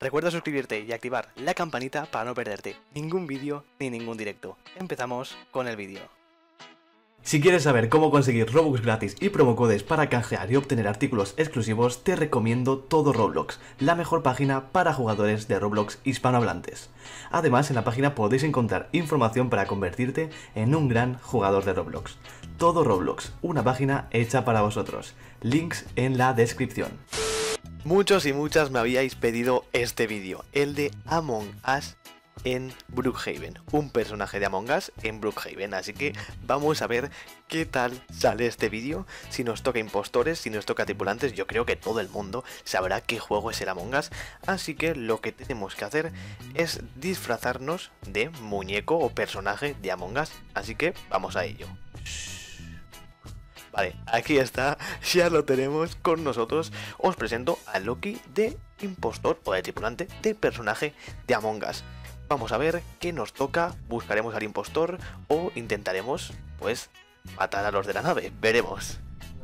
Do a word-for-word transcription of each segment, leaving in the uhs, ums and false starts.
Recuerda suscribirte y activar la campanita para no perderte ningún vídeo ni ningún directo. Empezamos con el vídeo. Si quieres saber cómo conseguir Robux gratis y promocodes para canjear y obtener artículos exclusivos, te recomiendo Todo Roblox, la mejor página para jugadores de Roblox hispanohablantes. Además, en la página podéis encontrar información para convertirte en un gran jugador de Roblox. Todo Roblox, una página hecha para vosotros. Links en la descripción. Muchos y muchas me habíais pedido este vídeo, el de Among Us en Brookhaven, un personaje de Among Us en Brookhaven, así que vamos a ver qué tal sale este vídeo. Si nos toca impostores, si nos toca tripulantes, yo creo que todo el mundo sabrá qué juego es el Among Us, así que lo que tenemos que hacer es disfrazarnos de muñeco o personaje de Among Us, así que vamos a ello. Vale, aquí está, ya lo tenemos con nosotros. Os presento a Loki de impostor o de tripulante de personaje de Among Us. Vamos a ver qué nos toca, buscaremos al impostor o intentaremos, pues, matar a los de la nave, veremos.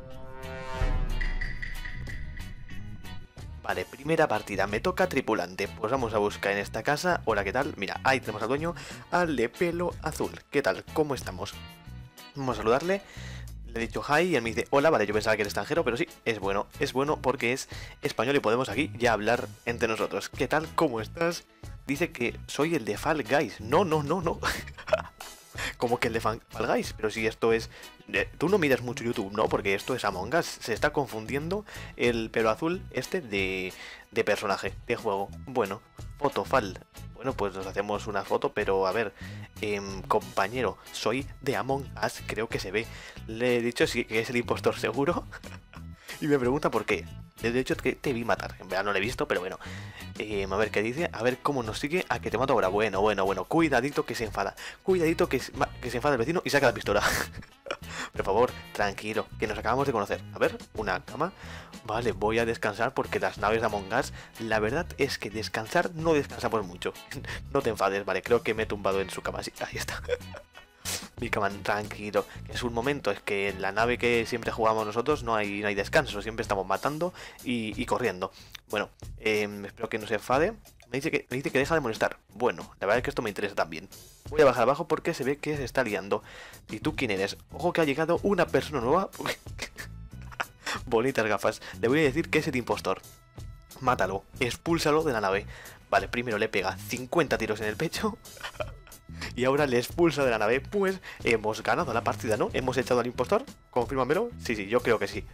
Vale, primera partida, me toca tripulante, pues vamos a buscar en esta casa. Hola, ¿qué tal? Mira, ahí tenemos al dueño, al de pelo azul. ¿Qué tal? ¿Cómo estamos? Vamos a saludarle. Le he dicho hi y él me dice hola, vale, yo pensaba que era extranjero, pero sí, es bueno, es bueno porque es español y podemos aquí ya hablar entre nosotros. ¿Qué tal? ¿Cómo estás? Dice que soy el de Fall Guys. No, no, no, no. ¿Cómo que el de Fall Guys? Pero si esto es... Tú no miras mucho YouTube, ¿no? Porque esto es Among Us. Se está confundiendo el pelo azul este de, de personaje, de juego. Bueno, foto Fall. Bueno, pues nos hacemos una foto, pero a ver, eh, compañero, soy de Among Us, creo que se ve. Le he dicho sí, que es el impostor seguro. Y me pregunta por qué. Le he dicho que te vi matar. En verdad no lo he visto, pero bueno. Eh, a ver qué dice. A ver cómo nos sigue. A que te mato ahora. Bueno, bueno, bueno. Cuidadito que se enfada. Cuidadito que se, que se enfada el vecino y saca la pistola. Por favor, tranquilo. Que nos acabamos de conocer. A ver, una cama. Vale, voy a descansar porque las naves de Among Us, la verdad es que descansar no descansamos mucho. No te enfades, vale. Creo que me he tumbado en su cama. Sí, ahí está. Mi cama, tranquilo, que es un momento, es que en la nave que siempre jugamos nosotros no hay, no hay descanso, siempre estamos matando y, y corriendo. Bueno, eh, espero que no se enfade. Me dice que, me dice que deja de molestar. Bueno, la verdad es que esto me interesa también. Voy a bajar abajo porque se ve que se está liando. ¿Y tú quién eres? Ojo que ha llegado una persona nueva. Bonitas gafas. Le voy a decir que es el impostor. Mátalo, expúlsalo de la nave. Vale, primero le pega cincuenta tiros en el pecho. Y ahora le expulsa de la nave. Pues hemos ganado la partida, ¿no? ¿Hemos echado al impostor? Confírmamelo. Sí, sí, yo creo que sí.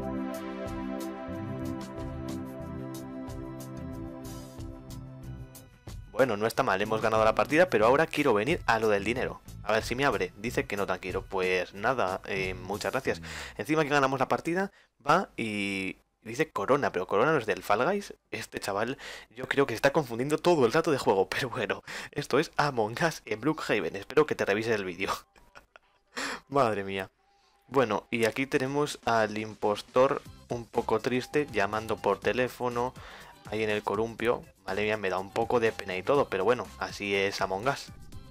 Bueno, no está mal, hemos ganado la partida, pero ahora quiero venir a lo del dinero. A ver si me abre. Dice que no tan quiero. Pues nada, eh, muchas gracias. Encima que ganamos la partida, va y... dice Corona, pero Corona no es del Fall Guys. Este chaval, yo creo que se está confundiendo todo el rato de juego. Pero bueno, esto es Among Us en Brookhaven. Espero que te revises el vídeo. Madre mía. Bueno, y aquí tenemos al impostor un poco triste, llamando por teléfono, ahí en el columpio. Madre mía, me da un poco de pena y todo, pero bueno, así es Among Us.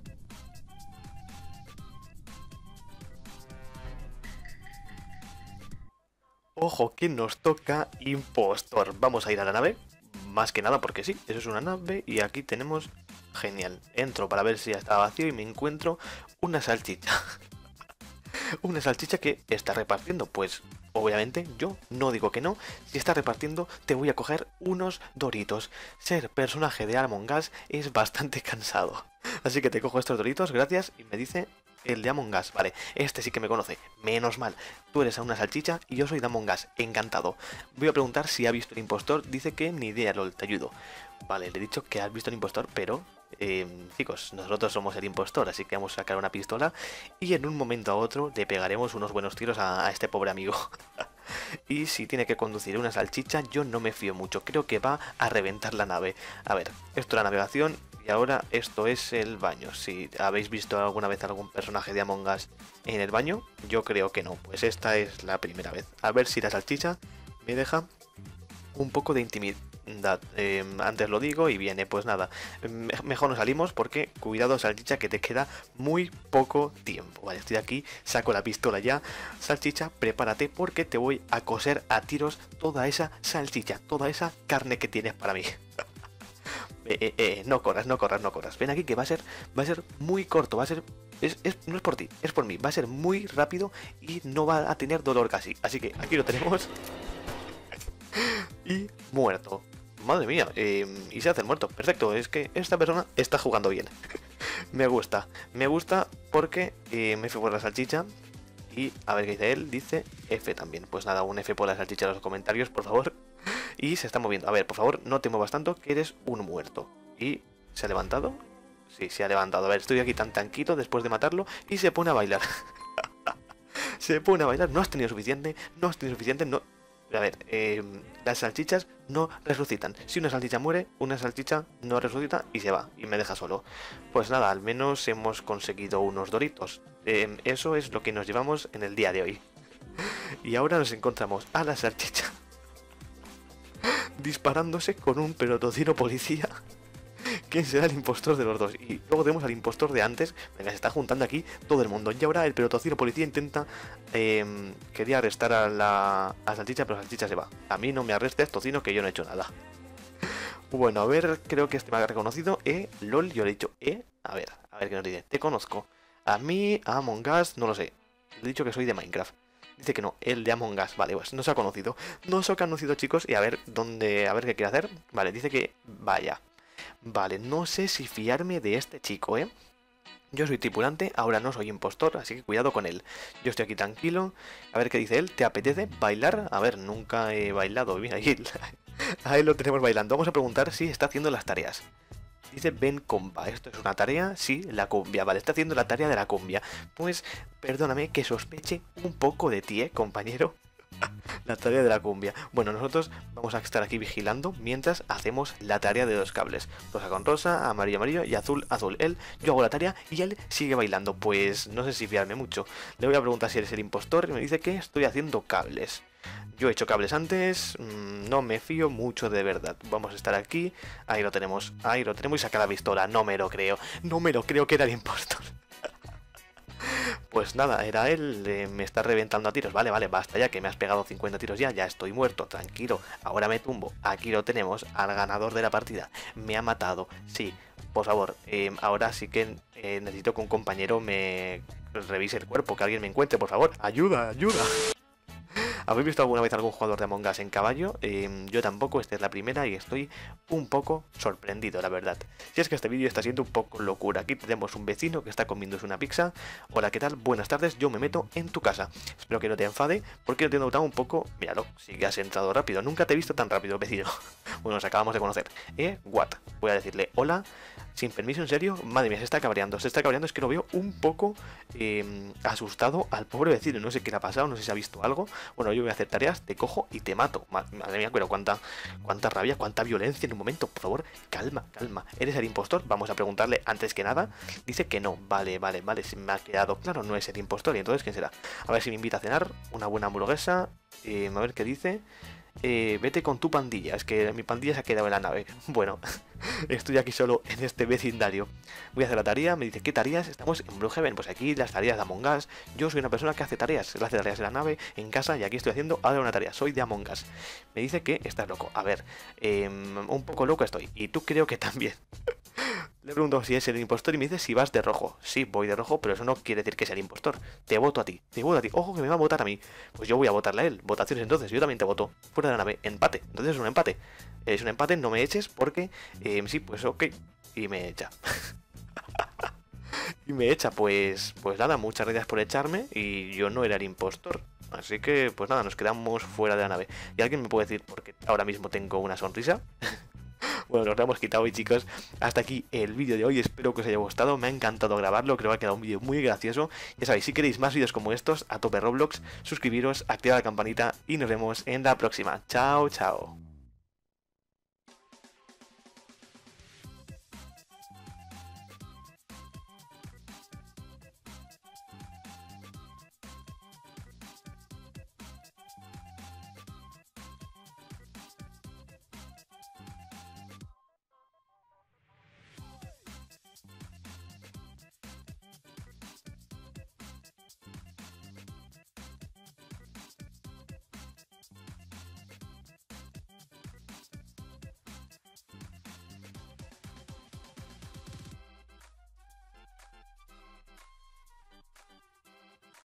Ojo que nos toca impostor. Vamos a ir a la nave. Más que nada porque sí, eso es una nave. Y aquí tenemos... Genial. Entro para ver si ya está vacío y me encuentro una salchicha. Una salchicha que está repartiendo. Pues obviamente yo no digo que no. Si está repartiendo te voy a coger unos doritos. Ser personaje de Among Us es bastante cansado. Así que te cojo estos doritos, gracias. Y me dice... el de Among Us, vale, este sí que me conoce, menos mal. Tú eres a una salchicha y yo soy de Among Us, encantado. Voy a preguntar si ha visto el impostor, dice que ni idea, lol, te ayudo. Vale, le he dicho que has visto el impostor, pero... Eh, chicos, nosotros somos el impostor, así que vamos a sacar una pistola y en un momento a otro le pegaremos unos buenos tiros a, a este pobre amigo. Y si tiene que conducir una salchicha, yo no me fío mucho, creo que va a reventar la nave. A ver, esto es la navegación. Y ahora esto es el baño. Si habéis visto alguna vez algún personaje de Among Us en el baño, yo creo que no. Pues esta es la primera vez. A ver si la salchicha me deja un poco de intimidad. Eh, antes lo digo y viene, pues nada. Mejor nos salimos porque, cuidado salchicha, que te queda muy poco tiempo. Vale, estoy aquí, saco la pistola ya. Salchicha, prepárate porque te voy a coser a tiros toda esa salchicha, toda esa carne que tienes para mí. Eh, eh, eh, no corras, no corras, no corras. Ven aquí que va a ser, va a ser muy corto, va a ser... Es, es, no es por ti, es por mí. Va a ser muy rápido y no va a tener dolor casi. Así que aquí lo tenemos. Y muerto. Madre mía, eh, y se hace el muerto. Perfecto, es que esta persona está jugando bien. Me gusta, me gusta porque eh, me fui por la salchicha. Y a ver qué dice él, dice F también. Pues nada, un F por la salchicha en los comentarios, por favor. Y se está moviendo. A ver, por favor, no te muevas tanto, que eres un muerto. ¿Y se ha levantado? Sí, se ha levantado. A ver, estoy aquí tan tranquilo después de matarlo y se pone a bailar. Se pone a bailar. No has tenido suficiente, no has tenido suficiente, no... A ver, eh, las salchichas no resucitan. Si una salchicha muere, una salchicha no resucita y se va. Y me deja solo. Pues nada, al menos hemos conseguido unos doritos. Eh, eso es lo que nos llevamos en el día de hoy. Y ahora nos encontramos a la salchicha disparándose con un pelotocino policía. ¿Quién será el impostor de los dos? Y luego tenemos al impostor de antes. Venga, se está juntando aquí todo el mundo. Y ahora el pelotocino policía intenta... Eh, quería arrestar a la, a la salchicha, pero la salchicha se va. A mí no me arrestes, tocino, que yo no he hecho nada. Bueno, a ver, creo que este me ha reconocido. Eh, lol, yo le he dicho, eh. A ver, a ver qué nos dice. Te conozco. A mí, a Among Us, no lo sé. Le he dicho que soy de Minecraft. Dice que no, el de Among Us. Vale, pues no se ha conocido. No se ha conocido, chicos. Y a ver dónde, a ver qué quiere hacer. Vale, dice que vaya. Vale, no sé si fiarme de este chico, ¿eh? Yo soy tripulante, ahora no soy impostor, así que cuidado con él. Yo estoy aquí tranquilo. A ver qué dice él. ¿Te apetece bailar? A ver, nunca he bailado. Mira, ahí, ahí lo tenemos bailando. Vamos a preguntar si está haciendo las tareas. Dice ven compa, ¿esto es una tarea? Sí, la cumbia, vale, está haciendo la tarea de la cumbia. Pues, perdóname que sospeche un poco de ti, ¿eh, compañero? La tarea de la cumbia. Bueno, nosotros vamos a estar aquí vigilando mientras hacemos la tarea de dos cables. Rosa con rosa, amarillo amarillo y azul azul. Él, yo hago la tarea y él sigue bailando. Pues no sé si fiarme mucho. Le voy a preguntar si eres el impostor y me dice que estoy haciendo cables. Yo he hecho cables antes, mmm, no me fío mucho de verdad. Vamos a estar aquí, ahí lo tenemos, ahí lo tenemos y saca la pistola. No me lo creo, no me lo creo que era el impostor. Pues nada, era él, eh, me está reventando a tiros. Vale, vale, basta ya, que me has pegado cincuenta tiros ya, ya estoy muerto, tranquilo. Ahora me tumbo, aquí lo tenemos, al ganador de la partida. Me ha matado, sí, por favor, eh, ahora sí que eh, necesito que un compañero me revise el cuerpo, que alguien me encuentre, por favor. Ayuda, ayuda. ¿Habéis visto alguna vez algún jugador de Among Us en caballo? Eh, yo tampoco, esta es la primera y estoy un poco sorprendido, la verdad. Si es que este vídeo está siendo un poco locura. Aquí tenemos un vecino que está comiéndose una pizza. Hola, ¿qué tal? Buenas tardes, yo me meto en tu casa. Espero que no te enfade, porque te he notado un poco... Míralo, sí que has entrado rápido. Nunca te he visto tan rápido, vecino. Bueno, nos acabamos de conocer. Eh, what? Voy a decirle hola... Sin permiso, ¿en serio? Madre mía, se está cabreando. Se está cabreando, es que lo veo un poco eh, asustado al pobre vecino. No sé qué le ha pasado, no sé si ha visto algo. Bueno, yo voy a hacer tareas, te cojo y te mato. Madre mía, pero cuánta, cuánta rabia, cuánta violencia en un momento. Por favor, calma, calma. ¿Eres el impostor? Vamos a preguntarle antes que nada. Dice que no. Vale, vale, vale. Se me ha quedado claro, no es el impostor. ¿Y entonces quién será? A ver si me invita a cenar. Una buena hamburguesa. Eh, a ver qué dice. Eh, vete con tu pandilla, es que mi pandilla se ha quedado en la nave. Bueno, estoy aquí solo en este vecindario. Voy a hacer la tarea, me dice, ¿qué tareas? Estamos en Blue Heaven, pues aquí las tareas de Among Us. Yo soy una persona que hace tareas, él hace tareas en la nave, en casa, y aquí estoy haciendo ahora una tarea, soy de Among Us. Me dice que estás loco, a ver, eh, un poco loco estoy, y tú creo que también. Le pregunto si es el impostor y me dice si vas de rojo. Sí, voy de rojo, pero eso no quiere decir que sea el impostor. Te voto a ti, te voto a ti. Ojo que me va a votar a mí. Pues yo voy a votarle a él. Votaciones entonces, yo también te voto. Fuera de la nave, empate. Entonces es un empate. Es un empate, no me eches porque... Eh, sí, pues ok. Y me echa. Y me echa, pues... Pues nada, muchas gracias por echarme y yo no era el impostor. Así que, pues nada, nos quedamos fuera de la nave. ¿Y alguien me puede decir por qué ahora mismo tengo una sonrisa? Bueno, nos lo hemos quitado hoy, chicos. Hasta aquí el vídeo de hoy, espero que os haya gustado. Me ha encantado grabarlo, creo que ha quedado un vídeo muy gracioso. Ya sabéis, si queréis más vídeos como estos, a tope Roblox, suscribiros, activad la campanita y nos vemos en la próxima. Chao, chao.